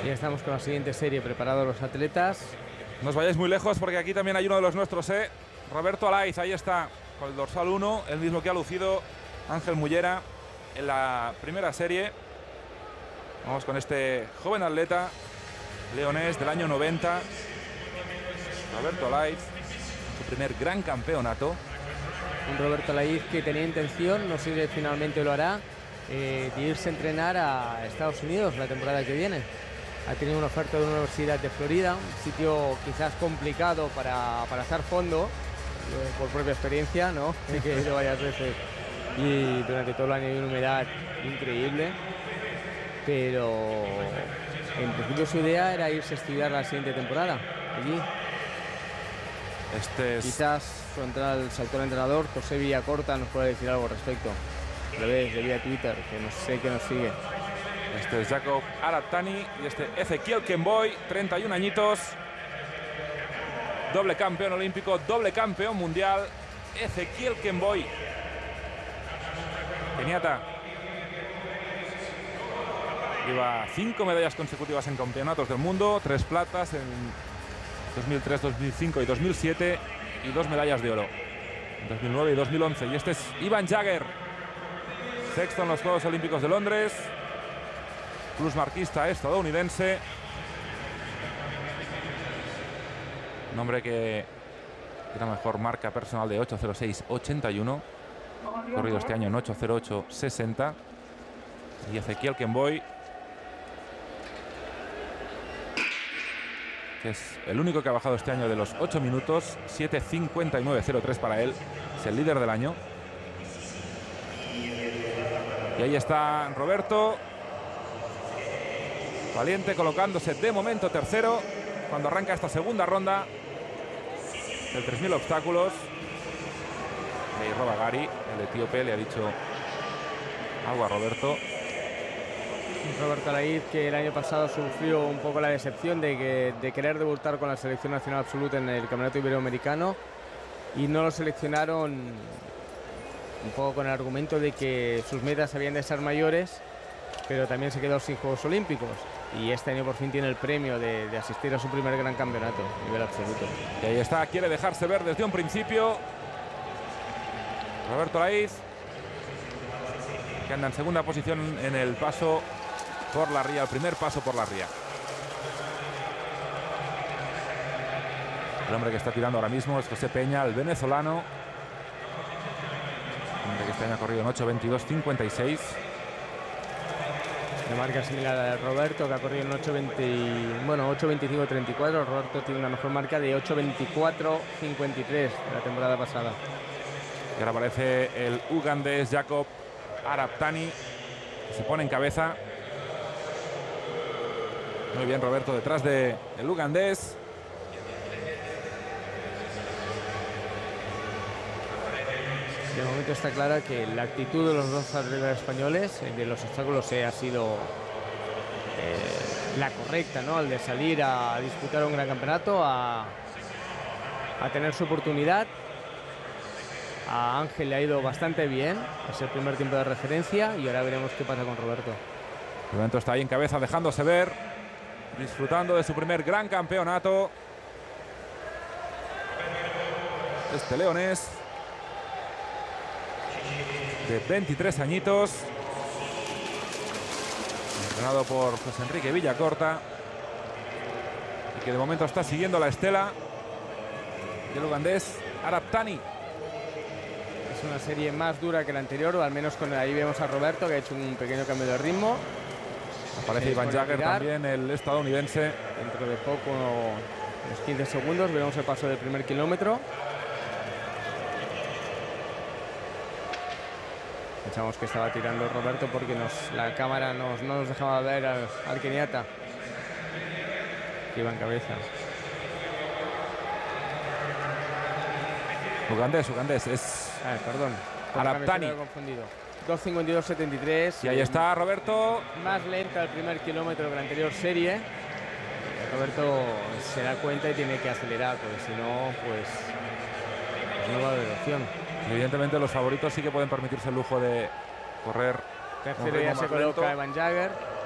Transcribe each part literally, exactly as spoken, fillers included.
Ya estamos con la siguiente serie, preparados los atletas. No os vayáis muy lejos porque aquí también hay uno de los nuestros, ¿eh? Roberto Alaiz, ahí está, con el dorsal uno, el mismo que ha lucido Ángel Mullera en la primera serie. Vamos con este joven atleta leonés del año noventa, Roberto Alaiz, su primer gran campeonato. Un Roberto Alaiz que tenía intención, no sé si finalmente lo hará, eh, de irse a entrenar a Estados Unidos la temporada que viene. Ha tenido una oferta de una universidad de Florida, un sitio quizás complicado para, para hacer fondo, eh, por propia experiencia, ¿no? Que he ido varias veces y durante todo el año hay una humedad increíble, pero en principio su idea era irse a estudiar la siguiente temporada allí. Este es... Quizás su entrada al salto al entrenador, José Villacorta, nos puede decir algo al respecto. Lo ves de vía Twitter, que no sé que nos sigue. Este es Jacob Araptani y este Ezequiel Kemboy, treinta y un añitos. Doble campeón olímpico, doble campeón mundial. Ezequiel Kemboy. Keniata. Lleva cinco medallas consecutivas en campeonatos del mundo, tres platas en dos mil tres, dos mil cinco y dos mil siete y dos medallas de oro en dos mil nueve y dos mil once. Y este es Ivan Jager, sexto en los Juegos Olímpicos de Londres, plusmarquista estadounidense. Un hombre que tiene la mejor marca personal de ocho cero seis ochenta y uno, corrido este año en ocho cero ocho sesenta. Y Ezequiel Kemboy, que es el único que ha bajado este año de los ocho minutos, siete cincuenta y nueve cero tres para él, es el líder del año. Y ahí está Roberto Valiente colocándose de momento tercero cuando arranca esta segunda ronda del tres mil obstáculos. Ahí Roba Gari, el etíope, le ha dicho algo a Roberto. Roberto Alaiz, que el año pasado sufrió un poco la decepción de, que, de querer debutar con la selección nacional absoluta en el Campeonato Iberoamericano y no lo seleccionaron un poco con el argumento de que sus metas habían de ser mayores, pero también se quedó sin Juegos Olímpicos y este año por fin tiene el premio de, de asistir a su primer gran campeonato a nivel absoluto. Y ahí está, quiere dejarse ver desde un principio Roberto Alaiz, que anda en segunda posición en el paso por la ría, el primer paso por la ría. El hombre que está tirando ahora mismo es José Peña, el venezolano, hombre que este año ha corrido en ocho veintidós cincuenta y seis. De marca similar a la de Roberto, que ha corrido en ocho veinte, bueno, ocho veinticinco treinta y cuatro. Roberto tiene una mejor marca de ocho veinticuatro cincuenta y tres de la temporada pasada. Y ahora aparece el ugandés Jacob Araptani, que se pone en cabeza. Muy bien Roberto detrás del ugandés. De momento está clara que la actitud de los dos atletas españoles de los obstáculos ha sido eh, la correcta, ¿no? El de salir a disputar un gran campeonato, a, a tener su oportunidad. A Ángel le ha ido bastante bien, es el primer tiempo de referencia y ahora veremos qué pasa con Roberto. Roberto está ahí en cabeza dejándose ver, disfrutando de su primer gran campeonato. Este leonés de veintitrés añitos, entrenado por José Enrique Villacorta, y que de momento está siguiendo la estela del ugandés Araptani. Es una serie más dura que la anterior, o al menos con ahí vemos a Roberto, que ha hecho un pequeño cambio de ritmo. Aparece Ivan Jager también, el estadounidense. Dentro de poco, unos quince segundos, veremos el paso del primer kilómetro. Pensamos que estaba tirando Roberto porque nos, la cámara nos, no nos dejaba ver al, al keniata, que iba en cabeza. Ugandés, ugandés, es Ah, perdón. Araptani. dos cincuenta y dos setenta y tres. Y ahí está Roberto. Más lenta el primer kilómetro que la anterior serie. Roberto se da cuenta y tiene que acelerar, porque si no, pues, pues no va a haber opción. Evidentemente los favoritos sí que pueden permitirse el lujo de correr. Tercero ya se coloca Ivan Jager.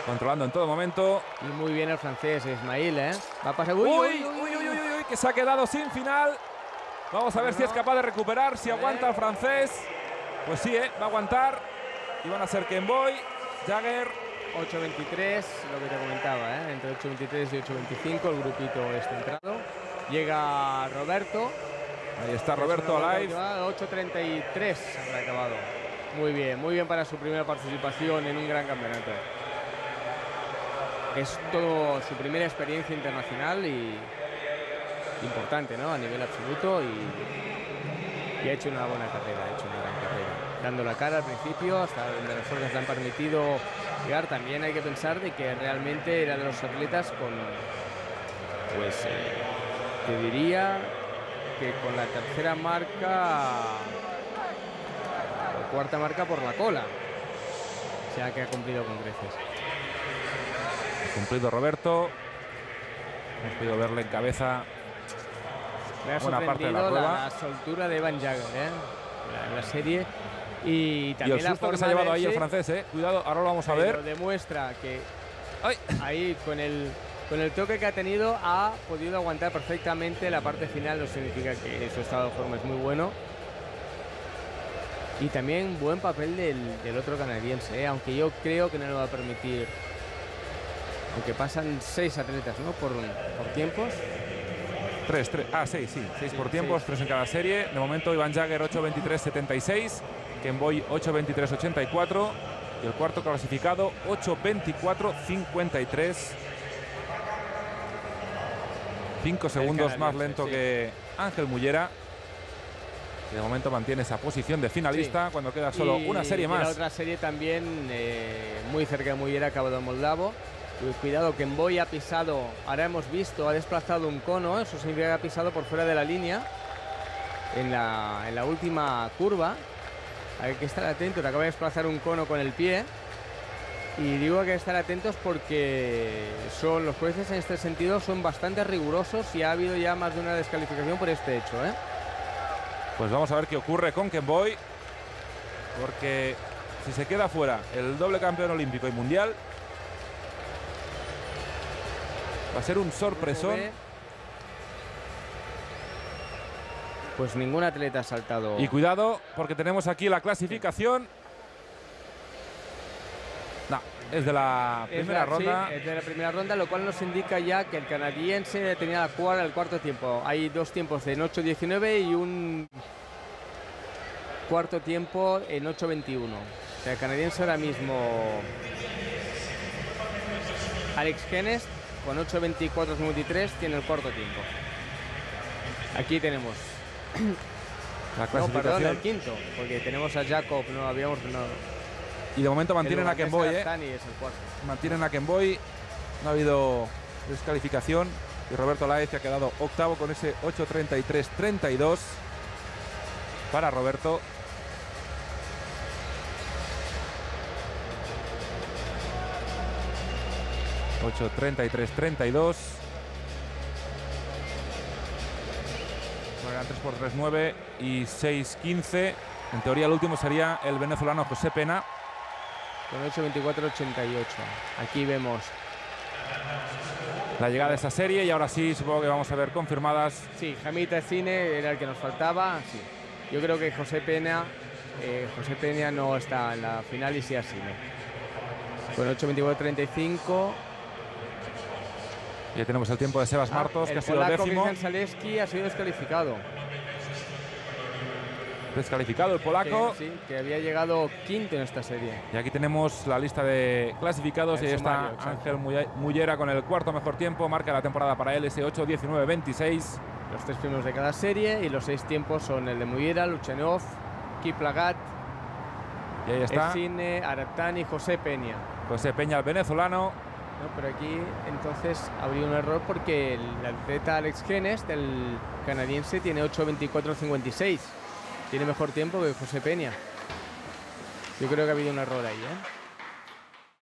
controlando en todo momento. Y muy bien el francés, Ismail, ¿eh? Va a pasar... Uy, uy, uy, uy, uy, uy, que se ha quedado sin final. Vamos a ver bueno, si es capaz de recuperar, si aguanta el francés. Pues sí, ¿eh? Va a aguantar. Y van a ser Kenboy, Jagger. ocho veintitrés, lo que te comentaba, ¿eh? Entre ocho veintitrés y ocho veinticinco, el grupito es centrado. Llega Roberto. Ahí está Roberto Alive. ocho treinta y tres habrá acabado. Muy bien, muy bien para su primera participación en un gran campeonato. Es todo su primera experiencia internacional y importante, ¿no? A nivel absoluto y, y ha hecho una buena carrera, ha hecho una gran carrera. Dando la cara al principio, hasta donde las fuerzas le han permitido llegar. También hay que pensar de que realmente era de los atletas con, pues, eh, te diría que con la tercera marca o cuarta marca por la cola. O sea que ha cumplido con creces. Ha cumplido Roberto. Hemos podido verle en cabeza. Me ha buena parte de la, sorprendido prueba. la, la soltura de Van Jagger, ¿eh? la, la serie. Y también y el susto la que se ha llevado ahí ese, el francés, ¿eh? Cuidado, ahora lo vamos a ver. Demuestra que ¡ay! Ahí con el, con el toque que ha tenido ha podido aguantar perfectamente la parte final. No significa que su estado de forma es muy bueno. Y también buen papel del, del otro canadiense, ¿eh? Aunque yo creo que no le va a permitir. Aunque pasan seis atletas, ¿no? Por, por tiempos. Tres, tres, ah, seis, sí, seis sí, por tiempos, seis. tres en cada serie. De momento Iván Jagger ocho veintitrés setenta y seis, Kenboy ocho veintitrés ochenta y cuatro y el cuarto clasificado ocho veinticuatro cincuenta y tres. Cinco segundos más lento sí. que Ángel Mullera. Que de momento mantiene esa posición de finalista sí. cuando queda solo y, una serie y más. La otra serie también eh, muy cerca de Mullera, acabado en Moldavo. Cuidado, que Kenboy ha pisado, ahora hemos visto, ha desplazado un cono, eso significa que ha pisado por fuera de la línea en la, en la última curva. Hay que estar atentos, acaba de desplazar un cono con el pie. Y digo que hay que estar atentos porque son los jueces en este sentido son bastante rigurosos y ha habido ya más de una descalificación por este hecho, ¿eh? Pues vamos a ver qué ocurre con Kenboy, porque si se queda fuera el doble campeón olímpico y mundial, va a ser un sorpresón. Pues ningún atleta ha saltado. Y cuidado, porque tenemos aquí la clasificación. No, es de la primera la, ronda. Sí, es de la primera ronda, lo cual nos indica ya que el canadiense tenía la cuarta, el cuarto tiempo. Hay dos tiempos en ocho diecinueve y un cuarto tiempo en ocho veintiuno. O sea, el canadiense ahora mismo, Alex Guinness, con ocho veinticuatro cincuenta y tres tiene el cuarto tiempo. Aquí tenemos la clasificación. No, perdón, el quinto, porque tenemos a Jacob, no habíamos no. Y de momento mantienen a Kenboy, ¿eh? Es el cuarto. Mantienen a Kenboy, no ha habido descalificación y Roberto Laez que ha quedado octavo con ese ocho treinta y tres treinta y dos para Roberto. ocho treinta y tres treinta y dos. Eran tres por tres, nueve y seis quince. En teoría el último sería el venezolano José Pena. Con ocho veinticuatro ochenta y ocho. Aquí vemos la llegada de esa serie y ahora sí supongo que vamos a ver confirmadas. Sí, Jamita Cine era el que nos faltaba. Sí. Yo creo que José Pena eh, José Peña no está en la final y sí a Cine. Con ocho veinticuatro treinta y cinco. Ya tenemos el tiempo de Sebas ah, Martos, que ha sido décimo. El Zaleski ha sido descalificado. Descalificado el polaco. Que, sí, que había llegado quinto en esta serie. Y aquí tenemos la lista de clasificados. El y ahí está Ángel Mullera con el cuarto mejor tiempo. Marca la temporada para él ese ocho diecinueve veintiséis. Los tres primeros de cada serie y los seis tiempos son el de Mullera, Luchanov, Kiplagat, y ahí está Cine, Aratani y José Peña. José Peña, el venezolano. No, pero aquí entonces habría un error porque el atleta Alex Guinness, el canadiense, tiene ocho veinticuatro cincuenta y seis. Tiene mejor tiempo que José Peña. Yo creo que ha habido un error ahí, ¿eh?